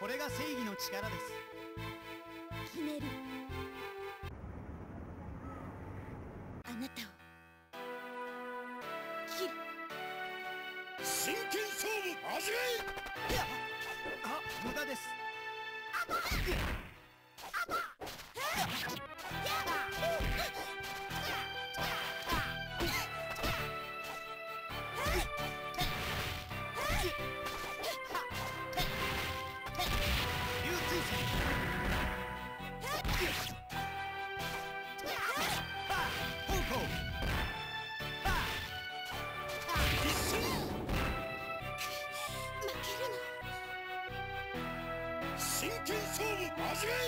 れが正義の力です。 決める。あなたを切る。 真剣勝負始め。 無駄です。 真剣勝負始め。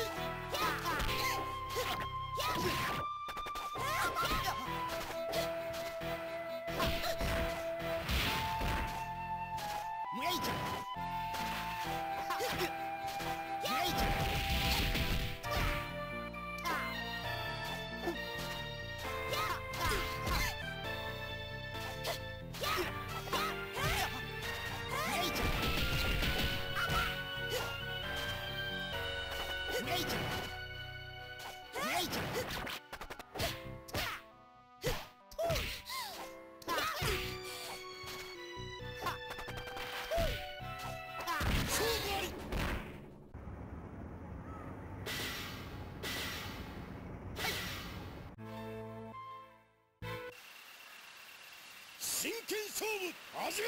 真剣勝負始め。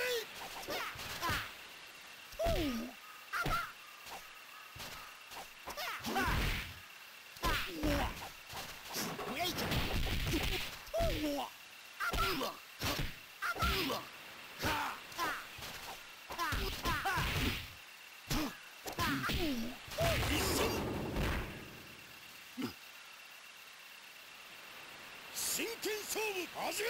真剣勝負始め。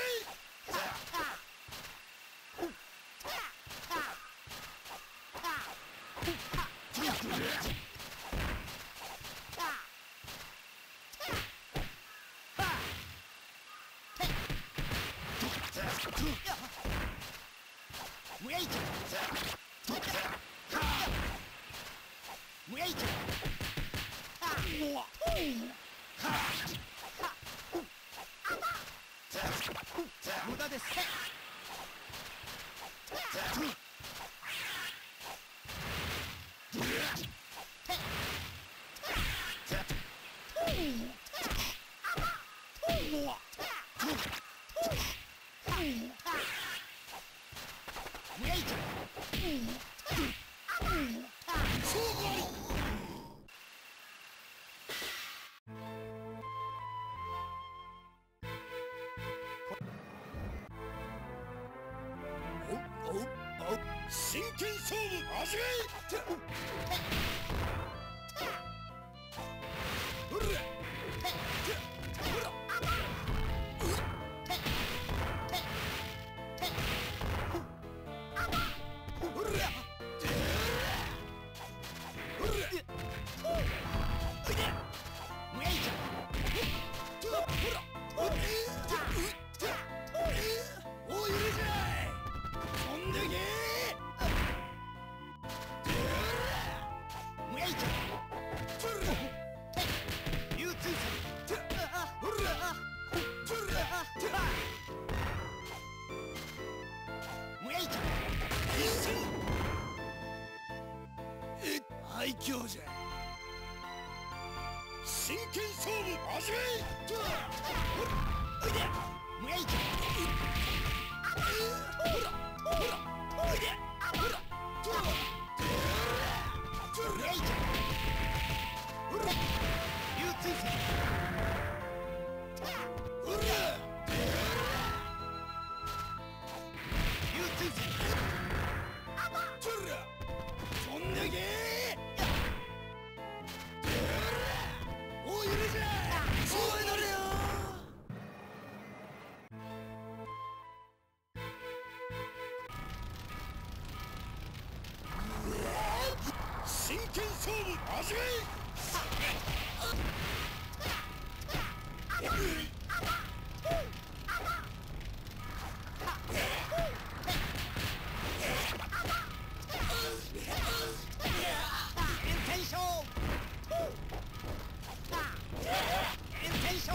無駄です。真剣勝負始め。最強じゃ。真剣勝負始め。真剣勝負始め。 天勝炎天勝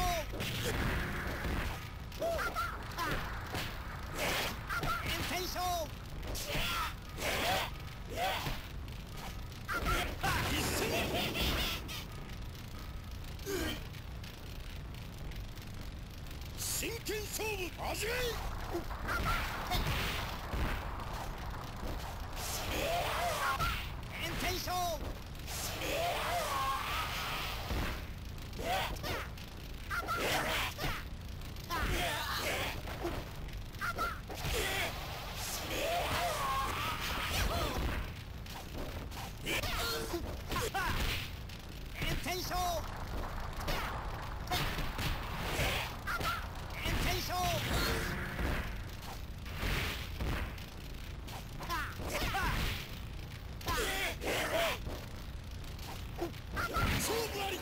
炎天勝真剣勝負始め炎天勝炎天勝炎天勝勝負あり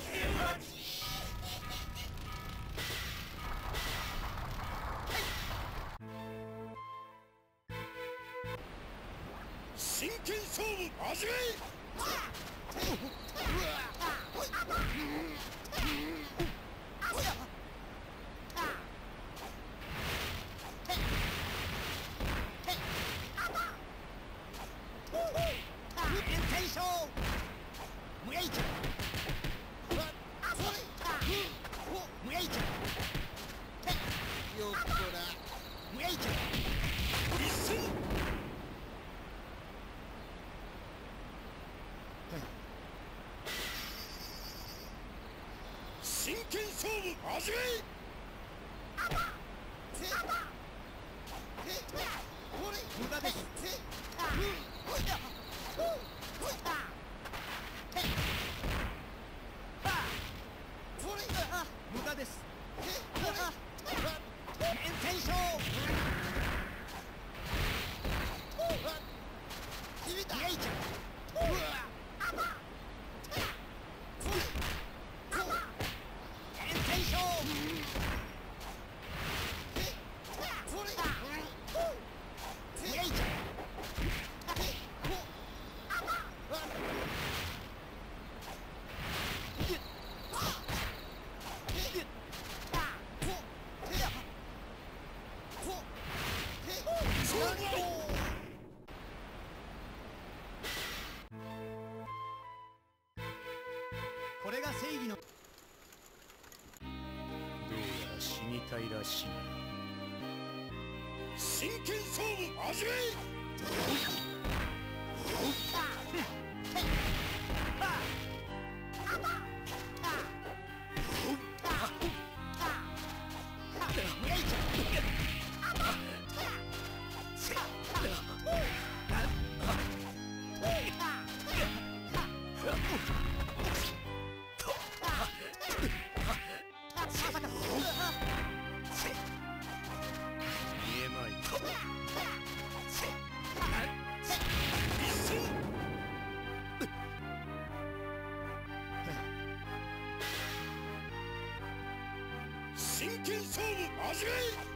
真剣勝負始め炎天勝無影響無影響よっこら無影響一戦真剣勝負始め無駄です無駄です炎天勝無影響炎天勝無影響これが正義のどうやら死にたいらしい。 真剣勝負始め無影響まさか見えまい。 一戦真剣勝負始め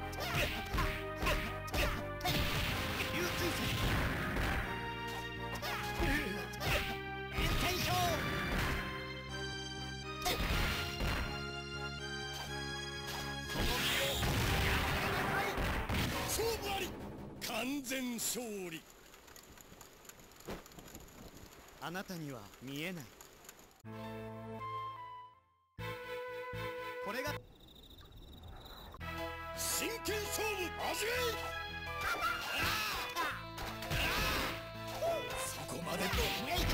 流水戦炎天勝勝負あり完全勝利あなたには見えないこれが真剣勝負始めそこまでの無影響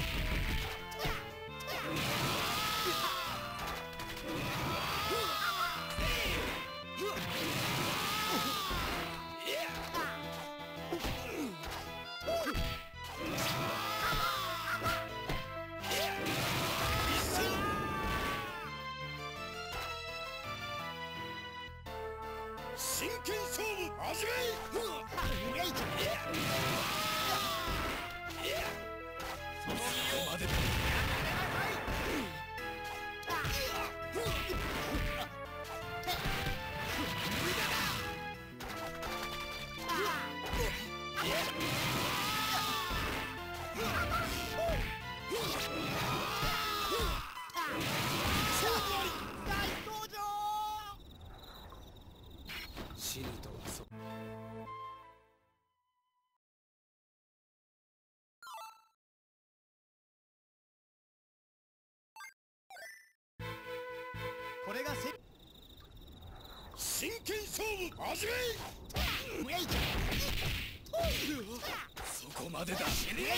真剣勝負始め無影響そこまで無真剣勝負始めそこまでだ死ね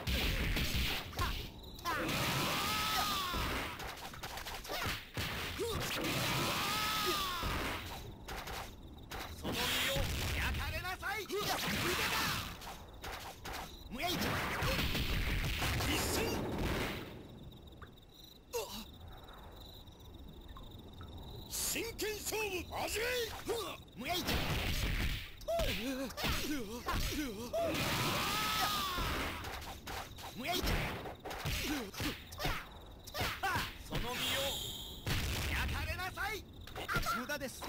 その身を焼かれなさい腕だ無影一戦真剣勝負始め無影無影その身を焼かれなさい無駄です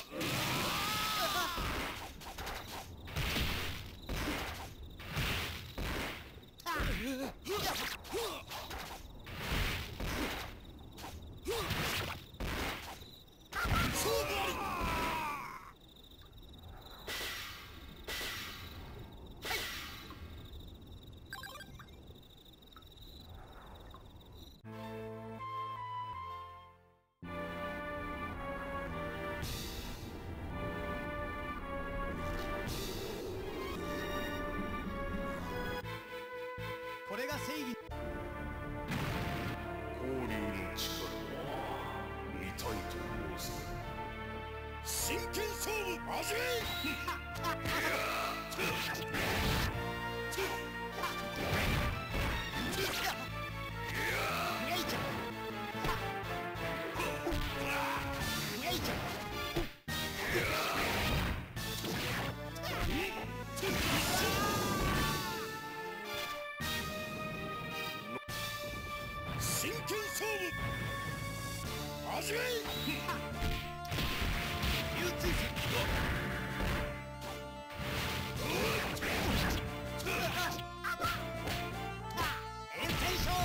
勝負ありこれが正義交流の力は見たいと申す真剣勝負始め真剣勝負始め流追戦延戦勝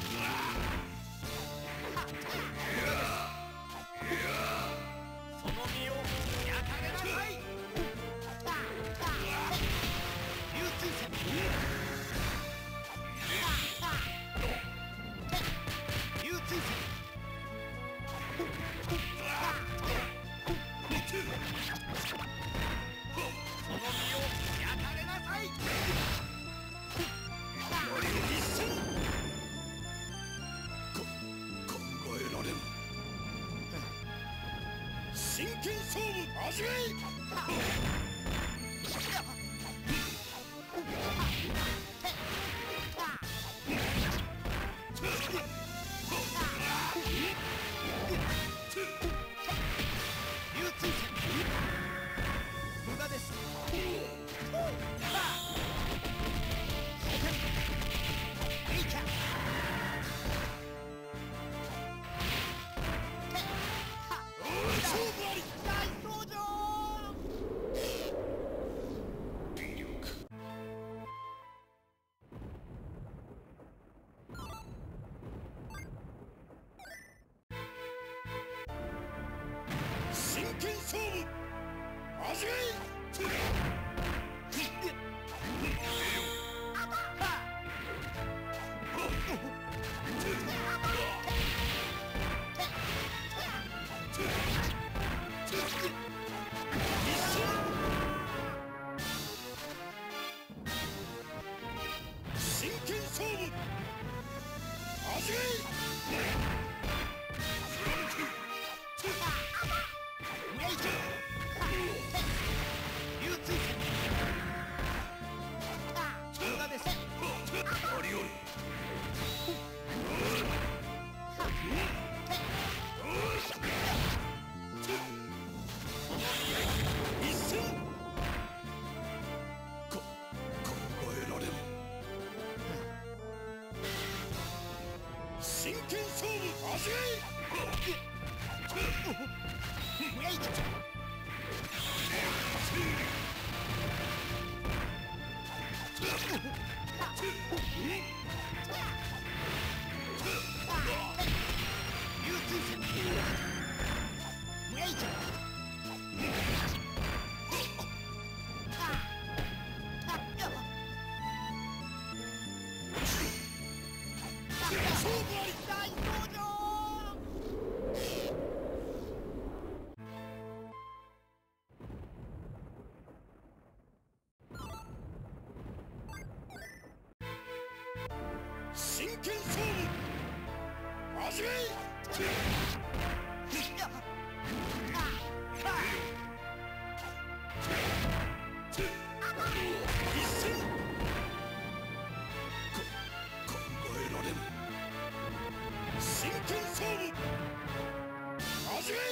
その身を焼かれなさい流追戦流追戦その身を焼かれなさい一戦考えられん真剣勝負始め流追戦無駄です勝負あり大登場威力真剣勝負始め真剣勝負始め流追戦無駄ですありより一戦考えられん真剣勝負始流追戦無影勝負あり大登場剣勝負始め一戦考えられん真剣勝負始め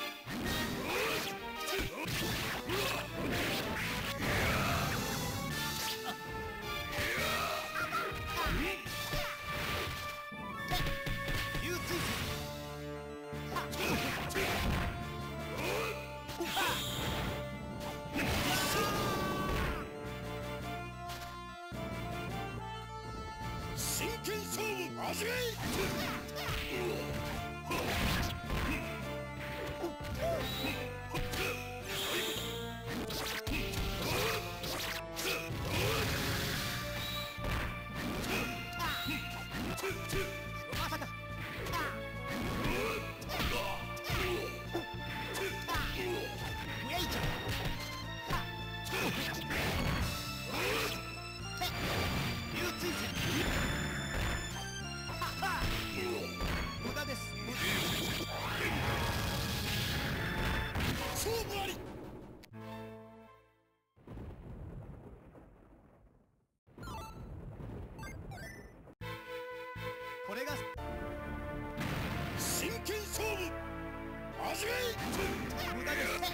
真剣勝負始めまさかウェイちゃん流追戦無駄です勝負ありこれが真剣勝負始め無駄です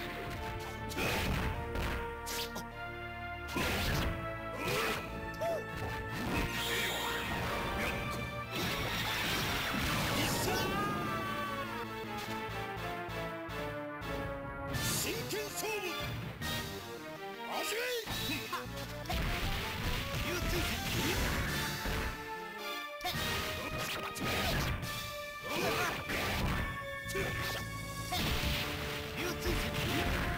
真剣勝負始め流追戦流追戦